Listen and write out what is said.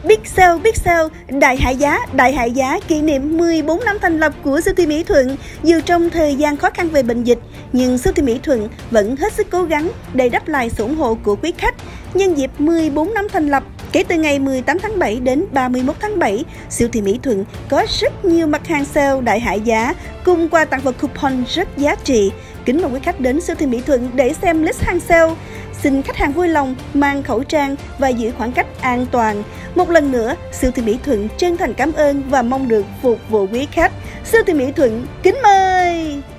Big Sale, đại hạ giá kỷ niệm 14 năm thành lập của siêu thị Mỹ Thuận. Dù trong thời gian khó khăn về bệnh dịch, nhưng siêu thị Mỹ Thuận vẫn hết sức cố gắng để đáp lại sự ủng hộ của quý khách. Nhân dịp 14 năm thành lập, kể từ ngày 18 tháng 7 đến 31 tháng 7, siêu thị Mỹ Thuận có rất nhiều mặt hàng sale đại hạ giá cùng quà tặng và coupon rất giá trị. Kính mời quý khách đến siêu thị Mỹ Thuận để xem list hàng sale. Xin khách hàng vui lòng mang khẩu trang và giữ khoảng cách an toàn. Một lần nữa, siêu thị Mỹ Thuận chân thành cảm ơn và mong được phục vụ quý khách. Siêu thị Mỹ Thuận kính mời!